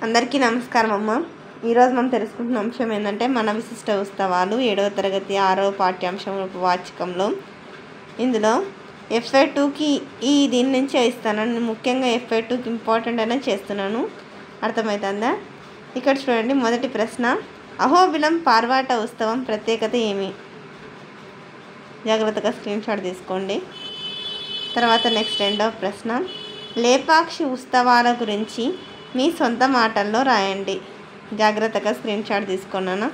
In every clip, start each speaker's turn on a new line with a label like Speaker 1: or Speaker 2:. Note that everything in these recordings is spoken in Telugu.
Speaker 1: అందరికీ నమస్కారం అమ్మ. ఈరోజు మనం తెలుసుకుంటున్న అంశం ఏంటంటే మన విశిష్ట ఉత్సవాలు 7వ తరగతి 6వ పాఠ్యాంశం వాచకంలో. ఇందులో FA2కి దీని నుంచి ఇస్తాను. ముఖ్యంగా FA2కి ఇంపార్టెంట్ అనే చేస్తున్నాను. అర్థమవుతుందా? ఇక్కడ చూడండి, మొదటి ప్రశ్న, అహోబిలం పార్వాట ఉత్సవం ప్రత్యేకత ఏమి? జాగ్రత్తగా స్క్రీన్ షాట్ తీసుకోండి. తర్వాత నెక్స్ట్ రెండవ ప్రశ్న, లేపాక్షి ఉత్సవాల గురించి మీ సొంత మాటల్లో రాయండి. జాగ్రత్తగా స్క్రీన్ షాట్ తీసుకున్నాను.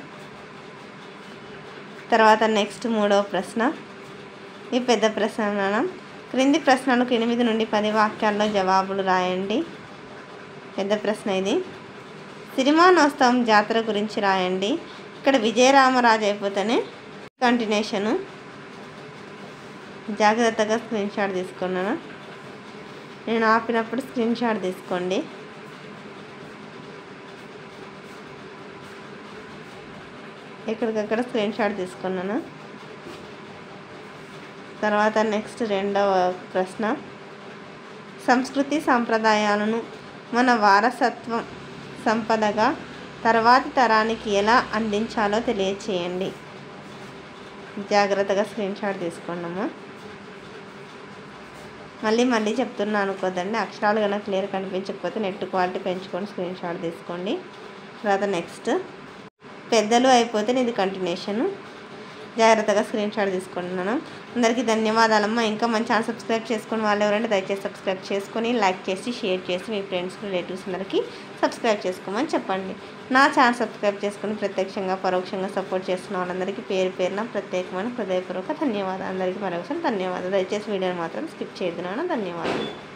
Speaker 1: తర్వాత నెక్స్ట్ మూడవ ప్రశ్న, ఈ పెద్ద ప్రశ్న, క్రింది ప్రశ్నలకు 8 నుండి 10 వాక్యాల్లో జవాబులు రాయండి. పెద్ద ప్రశ్న ఇది. సిరిమానోత్సవం జాతర గురించి రాయండి. ఇక్కడ విజయరామరాజు అయిపోతేనే కంటిన్యూషను. జాగ్రత్తగా స్క్రీన్ షాట్ తీసుకున్నాను. నేను ఆపినప్పుడు స్క్రీన్ షాట్ తీసుకోండి. ఎక్కడికక్కడ స్క్రీన్ షాట్ తీసుకున్నాను. తర్వాత నెక్స్ట్ రెండవ ప్రశ్న, సంస్కృతి సాంప్రదాయాలను మన వారసత్వం సంపదగా తర్వాతి తరానికి ఎలా అందించాలో తెలియచేయండి. జాగ్రత్తగా స్క్రీన్ షాట్ తీసుకోండమ్మా. మళ్ళీ చెప్తున్నాను అనుకోదండి. అక్షరాలు కనుక క్లియర్ కనిపించకపోతే నెట్ క్వాలిటీ పెంచుకొని స్క్రీన్ షాట్ తీసుకోండి. తర్వాత నెక్స్ట్ పెద్దలు అయిపోతే ఇది కంటిన్యూషన్. జాగ్రత్తగా స్క్రీన్ షాట్ తీసుకుంటున్నాను. అందరికీ ధన్యవాదాలమ్మా. ఇంకా మన ఛానల్ సబ్స్క్రైబ్ చేసుకుని వాళ్ళు ఎవరంటే దయచేసి సబ్స్క్రైబ్ చేసుకొని లైక్ చేసి షేర్ చేసి మీ ఫ్రెండ్స్ రిలేటివ్స్ అందరికీ సబ్స్క్రైబ్ చేసుకోమని చెప్పండి. నా ఛానల్ సబ్స్క్రైబ్ చేసుకుని ప్రత్యక్షంగా పరోక్షంగా సపోర్ట్ చేస్తున్న వాళ్ళందరికీ పేరు పేరున ప్రత్యేకమైన హృదయపూర్వక ధన్యవాదాలు. అందరికీ మరొకసారి ధన్యవాదాలు. దయచేసి వీడియోని మాత్రం స్కిప్ చేయొద్దు నాన్న. ధన్యవాదాలు.